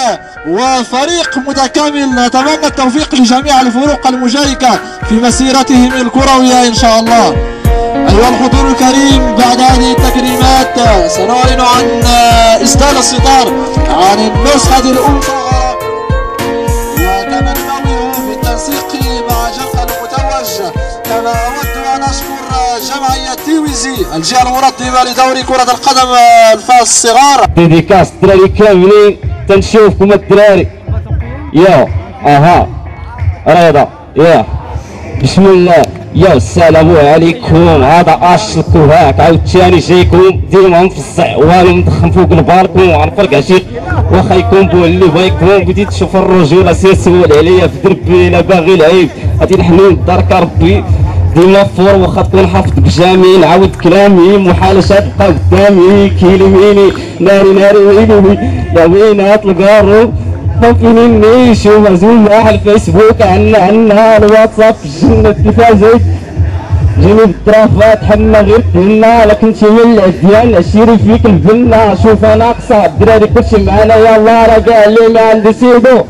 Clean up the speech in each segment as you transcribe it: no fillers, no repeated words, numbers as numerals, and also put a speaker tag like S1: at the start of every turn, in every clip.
S1: وفريق متكامل. نتمنى التوفيق لجميع الفرق المشاركة في مسيرتهم الكروية إن شاء الله. أيها الحضور الكريم، بعد هذه التكريمات سنعلن عن إسدال الستار عن النسخة الأولى وتمنوه في التنسيق مع جمع المتوج. كما أود أن أشكر جمعية تيويزي الجهة المنظمة لدوري كرة القدم الفاس الصغار.
S2: ديديكاس الدراري كاملين، تنشوفكم الدراري. يا رضا يا بسم الله. يا السلام عليكم. هذا اشلكو هاك عاوتاني جايكم ديما مفزع والو مدخن فوق البالكون وعنفرق عشيق واخا يكون بو اللي بغيكم. بديت تشوف الرجوله سير سول عليا في دربي الا باغي العيب غادي نحنو لدارك ربي ديما فور واخا تكون حافظ بجامي نعاود كلامي محال تبقى قدامي كيلميني ناري ويلي يا وين هات القارو فيني شو مزول على الفيسبوك عنا الواتساب في الجنة التلفازات جيني بالطرافات حنا غير تهنا لكن شي من العديان عشيري فيك الفنة. شوف انا قصا الدراري كلشي معانا يلاه راه كاع اللي ما عندي سيدو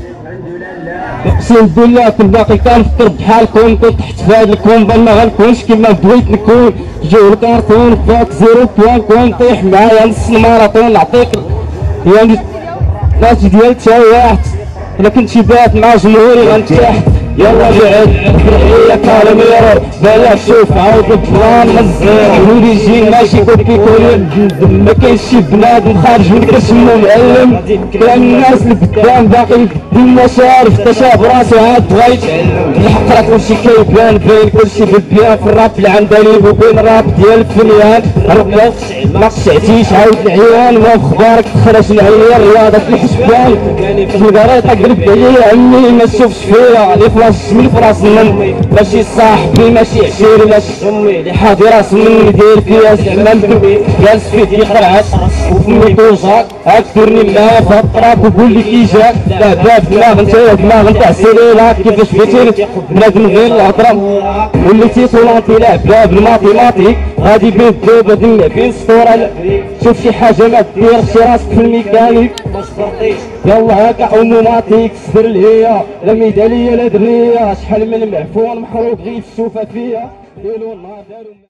S2: اقسم بالله كنت باقي كنفكر بحالكم. كنت تحت في هاد الكومبا ما غنكونش كيما بغيت نكون. جو الكارتون فاك 0.1 طيح معايا نص الماراطون نعطيك يعني ناس ديال تايحت. الا كنت شبات مع جمهوري غنتاح. يلا بعد يا كالميرو بلا شوف عاود البلان مزير ولي يجي ماشي كيكون ما كاينش شي بنادم خارج من كرشمو معلم. كلام الناس اللي قدام باقي ما شارف تشاف راسو عاد بغيت الحق راه كلشي كيبان باين كلشي بالبيان في الراب العندليب وبين الراب ديال الفنيان. ربي ما قشعتيش عاود العيان واخبارك خرج العيان الرياضه في الحسبان في القريطه قلب عليا عمي ما تشوفش فيا من فراس من ماشي صاحبي ماشي عشيري ماشي امي اللي حاضي راس مني داير فيها زعما مدوي جالس فيه ديقر عاش وفمي توجع هاك ديرني معايا في الطراك وقول لي كي جاك. لا باب دماغ نتايا دماغ نتاع سيريلاك كيفاش بغيتيني بنادم غير الهضره وليتي طولانتي لا باب الماطي غادي بين الدوبه دمع بين السطوره. شوف شي حاجه ما دير شي راسك في الميكانيك يلا هاكا عموماتيك صبر ليا لا ميداليه لا دريه شحال من معفون محروق غير الشوفه فيا ديروا النهار داروا